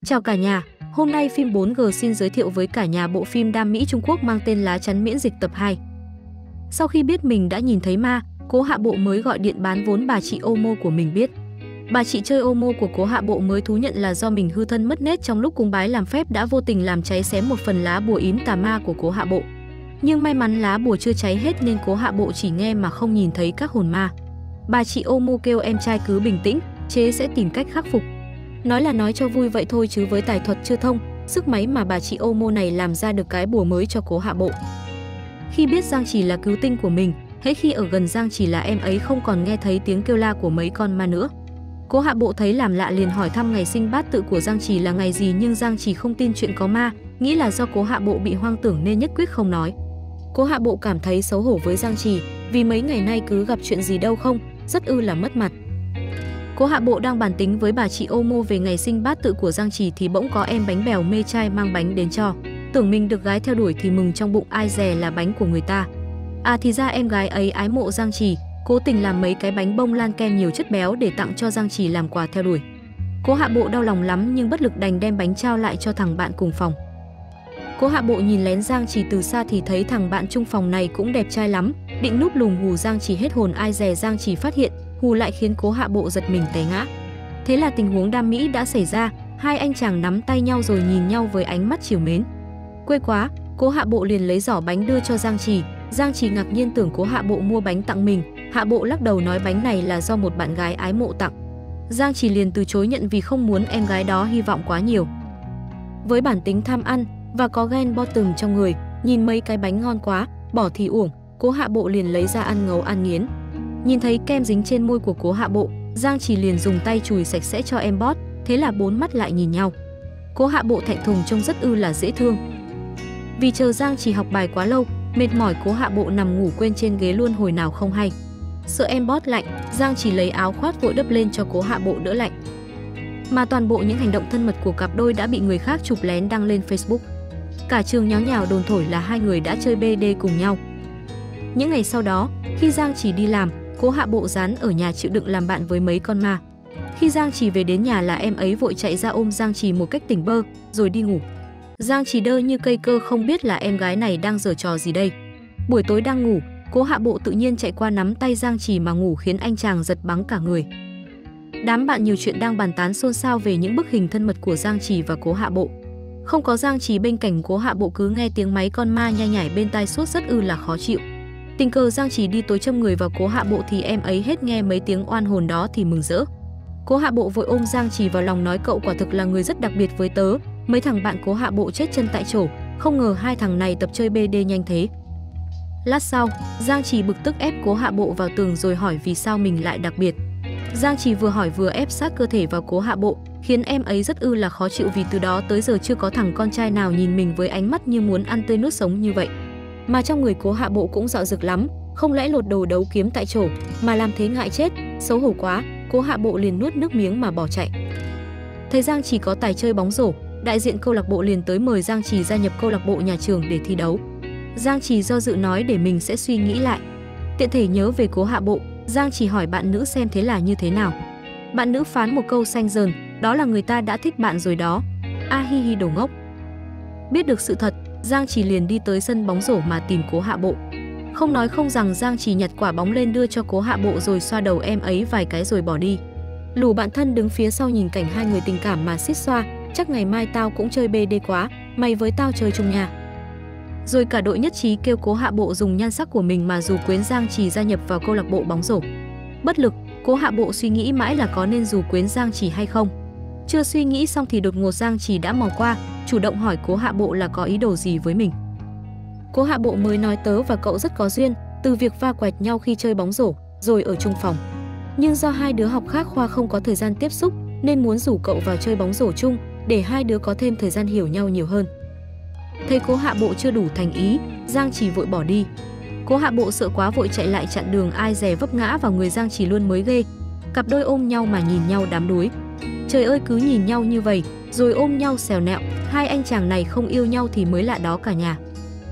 Chào cả nhà, hôm nay phim 4G xin giới thiệu với cả nhà bộ phim đam mỹ Trung Quốc mang tên Lá chắn miễn dịch tập 2. Sau khi biết mình đã nhìn thấy ma, Cố Hạ Bộ mới gọi điện bán vốn bà chị Omo của mình biết. Bà chị chơi Omo của Cố Hạ Bộ mới thú nhận là do mình hư thân mất nết trong lúc cúng bái làm phép đã vô tình làm cháy xém một phần lá bùa yếm tà ma của Cố Hạ Bộ. Nhưng may mắn lá bùa chưa cháy hết nên Cố Hạ Bộ chỉ nghe mà không nhìn thấy các hồn ma. Bà chị Omo kêu em trai cứ bình tĩnh, chế sẽ tìm cách khắc phục. Nói là nói cho vui vậy thôi chứ với tài thuật chưa thông, sức máy mà bà chị Omo này làm ra được cái bùa mới cho Cố Hạ Bộ. Khi biết Giang Chỉ là cứu tinh của mình, hễ khi ở gần Giang Chỉ là em ấy không còn nghe thấy tiếng kêu la của mấy con ma nữa. Cố Hạ Bộ thấy làm lạ liền hỏi thăm ngày sinh bát tự của Giang Chỉ là ngày gì, nhưng Giang Chỉ không tin chuyện có ma, nghĩ là do Cố Hạ Bộ bị hoang tưởng nên nhất quyết không nói. Cố Hạ Bộ cảm thấy xấu hổ với Giang Chỉ vì mấy ngày nay cứ gặp chuyện gì đâu không, rất là mất mặt. Cố Hạ Bộ đang bàn tính với bà chị Omo về ngày sinh bát tự của Giang Chỉ thì bỗng có em bánh bèo mê trai mang bánh đến cho. Tưởng mình được gái theo đuổi thì mừng trong bụng, ai dè là bánh của người ta. À thì ra em gái ấy ái mộ Giang Chỉ, cố tình làm mấy cái bánh bông lan kem nhiều chất béo để tặng cho Giang Chỉ làm quà theo đuổi. Cố Hạ Bộ đau lòng lắm nhưng bất lực đành đem bánh trao lại cho thằng bạn cùng phòng. Cố Hạ Bộ nhìn lén Giang Chỉ từ xa thì thấy thằng bạn chung phòng này cũng đẹp trai lắm, định núp lùm hù Giang Chỉ hết hồn, ai dè Giang Chỉ phát hiện, hù lại khiến Cố Hạ Bộ giật mình té ngã. Thế là tình huống đam mỹ đã xảy ra, hai anh chàng nắm tay nhau rồi nhìn nhau với ánh mắt trìu mến. Quê quá, Cố Hạ Bộ liền lấy giỏ bánh đưa cho Giang Chỉ. Giang Chỉ ngạc nhiên tưởng Cố Hạ Bộ mua bánh tặng mình. Hạ Bộ lắc đầu nói bánh này là do một bạn gái ái mộ tặng. Giang Chỉ liền từ chối nhận vì không muốn em gái đó hy vọng quá nhiều. Với bản tính tham ăn và có ghen bottom trong người, nhìn mấy cái bánh ngon quá, bỏ thì uổng, Cố Hạ Bộ liền lấy ra ăn ngấu ăn nghiến. Nhìn thấy kem dính trên môi của Cố Hạ Bộ, Giang Chỉ liền dùng tay chùi sạch sẽ cho em bót, thế là bốn mắt lại nhìn nhau. Cố Hạ Bộ thẹn thùng trông rất là dễ thương. Vì chờ Giang Chỉ học bài quá lâu, mệt mỏi, Cố Hạ Bộ nằm ngủ quên trên ghế luôn hồi nào không hay. Sợ em bót lạnh, Giang Chỉ lấy áo khoác vội đắp lên cho Cố Hạ Bộ đỡ lạnh. Mà toàn bộ những hành động thân mật của cặp đôi đã bị người khác chụp lén đăng lên Facebook. Cả trường nháo nhào đồn thổi là hai người đã chơi BD cùng nhau. Những ngày sau đó, khi Giang Chỉ đi làm, Cố Hạ Bộ dán ở nhà chịu đựng làm bạn với mấy con ma. Khi Giang Chỉ về đến nhà là em ấy vội chạy ra ôm Giang Chỉ một cách tỉnh bơ, rồi đi ngủ. Giang Chỉ đơ như cây cơ không biết là em gái này đang giở trò gì đây. Buổi tối đang ngủ, Cố Hạ Bộ tự nhiên chạy qua nắm tay Giang Chỉ mà ngủ khiến anh chàng giật bắn cả người. Đám bạn nhiều chuyện đang bàn tán xôn xao về những bức hình thân mật của Giang Chỉ và Cố Hạ Bộ. Không có Giang Chỉ bên cạnh, Cố Hạ Bộ cứ nghe tiếng máy con ma nhai nhảy bên tai suốt, rất là khó chịu. Tình cờ Giang Chỉ đi tối châm người vào Cố Hạ Bộ thì em ấy hết nghe mấy tiếng oan hồn đó thì mừng rỡ. Cố Hạ Bộ vội ôm Giang Chỉ vào lòng nói cậu quả thực là người rất đặc biệt với tớ. Mấy thằng bạn Cố Hạ Bộ chết chân tại chỗ, không ngờ hai thằng này tập chơi BD nhanh thế. Lát sau, Giang Chỉ bực tức ép Cố Hạ Bộ vào tường rồi hỏi vì sao mình lại đặc biệt. Giang Chỉ vừa hỏi vừa ép sát cơ thể vào Cố Hạ Bộ, khiến em ấy rất là khó chịu vì từ đó tới giờ chưa có thằng con trai nào nhìn mình với ánh mắt như muốn ăn tươi nuốt sống như vậy. Mà trong người Cố Hạ Bộ cũng dạo dực lắm, không lẽ lột đồ đấu kiếm tại chỗ mà làm thế ngại chết, xấu hổ quá, Cố Hạ Bộ liền nuốt nước miếng mà bỏ chạy. Thấy Giang Chỉ có tài chơi bóng rổ, đại diện câu lạc bộ liền tới mời Giang Chỉ gia nhập câu lạc bộ nhà trường để thi đấu. Giang Chỉ do dự nói để mình sẽ suy nghĩ lại. Tiện thể nhớ về Cố Hạ Bộ, Giang Chỉ hỏi bạn nữ xem thế là như thế nào. Bạn nữ phán một câu xanh dờn, đó là người ta đã thích bạn rồi đó. A hi hi đồ ngốc. Biết được sự thật, Giang Chỉ liền đi tới sân bóng rổ mà tìm Cố Hạ Bộ. Không nói không rằng Giang Chỉ nhặt quả bóng lên đưa cho Cố Hạ Bộ rồi xoa đầu em ấy vài cái rồi bỏ đi. Lù bạn thân đứng phía sau nhìn cảnh hai người tình cảm mà xít xoa, chắc ngày mai tao cũng chơi BD quá, mày với tao chơi chung nhà. Rồi cả đội nhất trí kêu Cố Hạ Bộ dùng nhan sắc của mình mà dù quyến Giang Chỉ gia nhập vào câu lạc bộ bóng rổ. Bất lực, Cố Hạ Bộ suy nghĩ mãi là có nên dù quyến Giang Chỉ hay không. Chưa suy nghĩ xong thì đột ngột Giang Chỉ đã mò qua, chủ động hỏi Cố Hạ Bộ là có ý đồ gì với mình. Cố Hạ Bộ mới nói tớ và cậu rất có duyên, từ việc va quẹt nhau khi chơi bóng rổ, rồi ở chung phòng. Nhưng do hai đứa học khác khoa không có thời gian tiếp xúc, nên muốn rủ cậu vào chơi bóng rổ chung, để hai đứa có thêm thời gian hiểu nhau nhiều hơn. Thấy Cố Hạ Bộ chưa đủ thành ý, Giang Chỉ vội bỏ đi. Cố Hạ Bộ sợ quá vội chạy lại chặn đường, ai dè vấp ngã vào người Giang Chỉ luôn mới ghê. Cặp đôi ôm nhau mà nhìn nhau đám đuối. Trời ơi, cứ nhìn nhau như vậy, rồi ôm nhau xèo nẹo, hai anh chàng này không yêu nhau thì mới lạ đó cả nhà.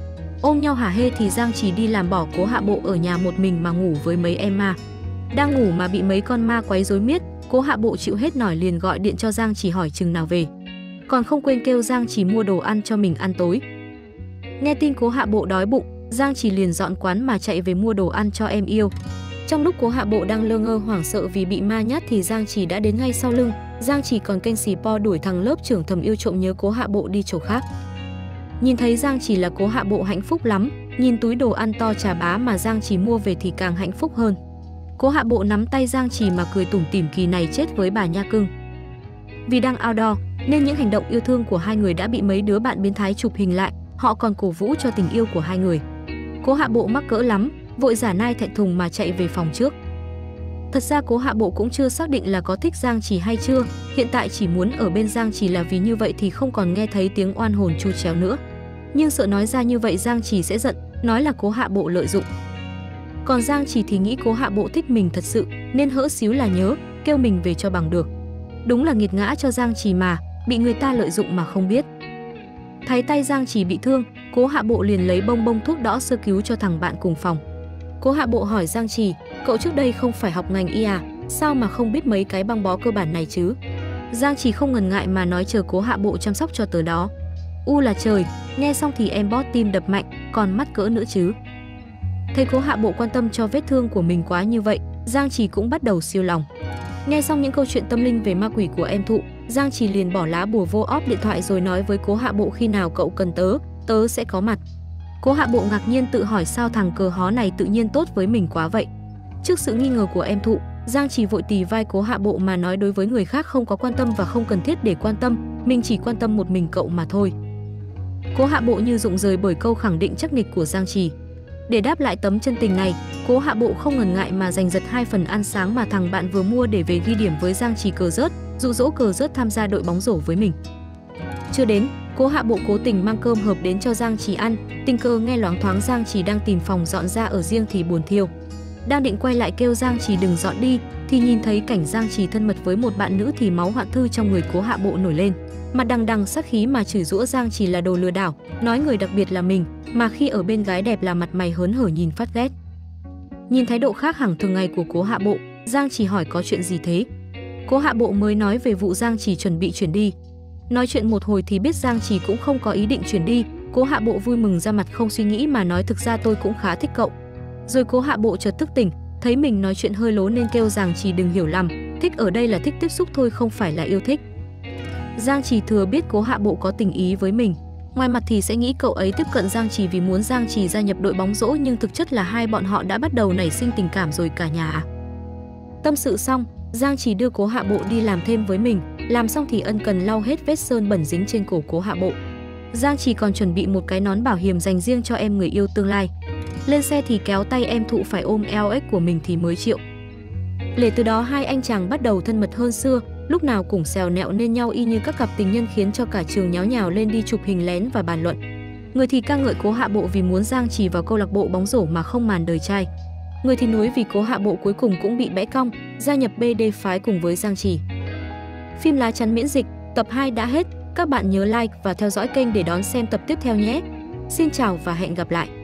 Ôm nhau hả hê thì Giang Chỉ đi làm bỏ Cố Hạ Bộ ở nhà một mình mà ngủ với mấy em ma. Đang ngủ mà bị mấy con ma quấy rối miết, Cố Hạ Bộ chịu hết nổi liền gọi điện cho Giang Chỉ hỏi chừng nào về. còn không quên kêu Giang Trì mua đồ ăn cho mình ăn tối. Nghe tin Cố Hạ Bộ đói bụng, Giang Trì liền dọn quán mà chạy về mua đồ ăn cho em yêu. Trong lúc Cố Hạ Bộ đang lơ ngơ hoảng sợ vì bị ma nhát thì Giang Trì đã đến ngay sau lưng. Giang Trì còn kênh xì po đuổi thằng lớp trưởng thầm yêu trộm nhớ Cố Hạ Bộ đi chỗ khác. Nhìn thấy Giang Trì là Cố Hạ Bộ hạnh phúc lắm, nhìn túi đồ ăn to chà bá mà Giang Trì mua về thì càng hạnh phúc hơn. Cố Hạ Bộ nắm tay Giang Trì mà cười tủm tỉm, kỳ này chết với bà nha cưng. Vì đang outdoor nên những hành động yêu thương của hai người đã bị mấy đứa bạn biến thái chụp hình lại, họ còn cổ vũ cho tình yêu của hai người. Cố Hạ Bộ mắc cỡ lắm, vội giả nai thẹn thùng mà chạy về phòng trước. Thật ra Cố Hạ Bộ cũng chưa xác định là có thích Giang Trì hay chưa, hiện tại chỉ muốn ở bên Giang Trì là vì như vậy thì không còn nghe thấy tiếng oan hồn tru chéo nữa. Nhưng sợ nói ra như vậy Giang Trì sẽ giận, nói là Cố Hạ Bộ lợi dụng. Còn Giang Trì thì nghĩ Cố Hạ Bộ thích mình thật sự nên hỡ xíu là nhớ, kêu mình về cho bằng được. Đúng là nghiệt ngã cho Giang Trì mà, bị người ta lợi dụng mà không biết. Thấy tay Giang Trì bị thương, Cố Hạ Bộ liền lấy bông bông thuốc đỏ sơ cứu cho thằng bạn cùng phòng. Cố Hạ Bộ hỏi Giang Trì, cậu trước đây không phải học ngành y à, sao mà không biết mấy cái băng bó cơ bản này chứ? Giang Trì không ngần ngại mà nói chờ Cố Hạ Bộ chăm sóc cho tớ đó. U là trời, nghe xong thì em bót tim đập mạnh, còn mắt cỡ nữa chứ. Thấy Cố Hạ Bộ quan tâm cho vết thương của mình quá như vậy, Giang Trì cũng bắt đầu siêu lòng. Nghe xong những câu chuyện tâm linh về ma quỷ của em Thụ, Giang Trì liền bỏ lá bùa vô óp điện thoại rồi nói với Cố Hạ Bộ khi nào cậu cần tớ sẽ có mặt. Cố Hạ Bộ ngạc nhiên tự hỏi sao thằng cờ hó này tự nhiên tốt với mình quá vậy. Trước sự nghi ngờ của em Thụ, Giang Trì vội tì vai Cố Hạ Bộ mà nói đối với người khác không có quan tâm và không cần thiết để quan tâm, mình chỉ quan tâm một mình cậu mà thôi. Cố Hạ Bộ như rụng rời bởi câu khẳng định chắc nịch của Giang Trì. Để đáp lại tấm chân tình này, Cố Hạ Bộ không ngần ngại mà giành giật 2 phần ăn sáng mà thằng bạn vừa mua để về ghi điểm với Giang Trì cờ rớt, dụ dỗ cờ rớt tham gia đội bóng rổ với mình. Chưa đến, Cố Hạ Bộ cố tình mang cơm hộp đến cho Giang Trì ăn, tình cờ nghe loáng thoáng Giang Trì đang tìm phòng dọn ra ở riêng thì buồn thiêu. Đang định quay lại kêu Giang Trì đừng dọn đi thì nhìn thấy cảnh Giang Trì thân mật với một bạn nữ thì máu hoạn thư trong người Cố Hạ Bộ nổi lên. Mặt đằng đằng sát khí mà chửi giũa Giang Trì là đồ lừa đảo, nói người đặc biệt là mình, mà khi ở bên gái đẹp là mặt mày hớn hở nhìn phát ghét. Nhìn thái độ khác hẳn thường ngày của Cố Hạ Bộ, Giang Trì hỏi có chuyện gì thế. Cố Hạ Bộ mới nói về vụ Giang Trì chuẩn bị chuyển đi. Nói chuyện một hồi thì biết Giang Trì cũng không có ý định chuyển đi. Cố Hạ Bộ vui mừng ra mặt không suy nghĩ mà nói thực ra tôi cũng khá thích cậu. Rồi Cố Hạ Bộ chợt thức tỉnh, thấy mình nói chuyện hơi lố nên kêu Giang Trì đừng hiểu lầm, thích ở đây là thích tiếp xúc thôi không phải là yêu thích. Giang Trì thừa biết Cố Hạ Bộ có tình ý với mình. Ngoài mặt thì sẽ nghĩ cậu ấy tiếp cận Giang Trì vì muốn Giang Trì gia nhập đội bóng rổ, nhưng thực chất là hai bọn họ đã bắt đầu nảy sinh tình cảm rồi cả nhà à. Tâm sự xong, Giang Trì đưa Cố Hạ Bộ đi làm thêm với mình, làm xong thì ân cần lau hết vết sơn bẩn dính trên cổ Cố Hạ Bộ. Giang Trì còn chuẩn bị một cái nón bảo hiểm dành riêng cho em người yêu tương lai. Lên xe thì kéo tay em Thụ phải ôm eo ếch của mình thì mới chịu. Để từ đó hai anh chàng bắt đầu thân mật hơn xưa, lúc nào cũng xèo nẹo nên nhau y như các cặp tình nhân khiến cho cả trường nháo nhào lên đi chụp hình lén và bàn luận. Người thì ca ngợi Cố Hạ Bộ vì muốn Giang Trì vào câu lạc bộ bóng rổ mà không màn đời trai. Người thì nuối vì Cố Hạ Bộ cuối cùng cũng bị bẽ cong, gia nhập BD phái cùng với Giang Trì. Phim Lá Chắn Miễn Dịch tập 2 đã hết, các bạn nhớ like và theo dõi kênh để đón xem tập tiếp theo nhé. Xin chào và hẹn gặp lại.